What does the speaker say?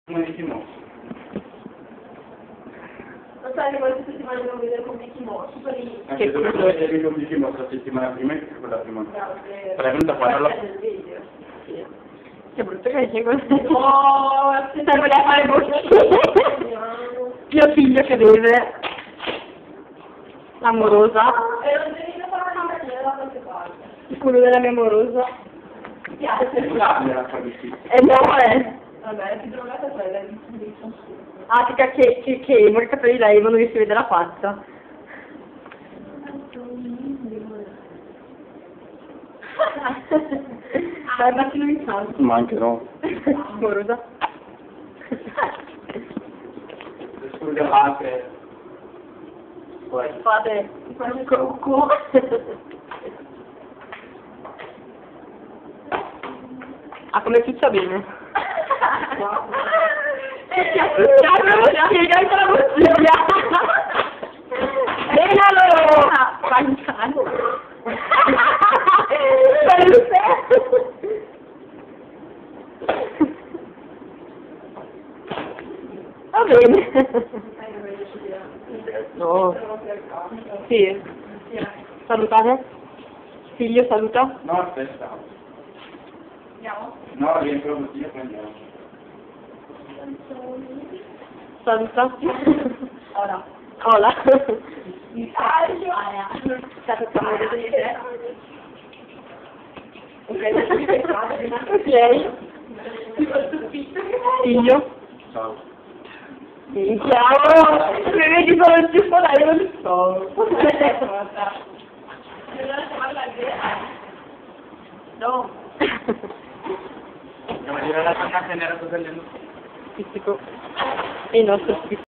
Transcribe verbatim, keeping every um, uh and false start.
Mickey Mouse. Non so, le quante settimane devo vedere con Mickey Mouse, super lì. Anche dove vedere con Mickey Mouse la settimana prima e quella prima. Però è venuta qua, non la... Sì. Che brutto che sei così. No, Stai a fare bocchine. Mio figlio che beve. L'amorosa. E non devi fare una maniera da qualche parte. Il culo della mia amorosa. Mi piace. Scusate, fa difficile. E no, eh. Vabbè, è più drogata quella di Ah, ti ca- che, che, che i capelli da Evo non gli si vede la faccia. Dai, battilo in salto. Ma anche no. Amorosa. Scusate. Poi. Fate. Cocco. Ah, come pizza bene. Spiega anche la bottiglia. Bene allora. Pancano. Va bene. No. Sì. Salutate. Figlio, saluta. No, aspetta. Andiamo? No, rientro così e prendiamo. Saluta. Ora. Hola. Mi taglio. Stato amore. Ok, Ok. Figlio. Ciao. Sì, ciao. Mi vedi solo il giusto, dai, non so. No. Andiamo a dire la tua nera cosa del... Fisico. E il nostro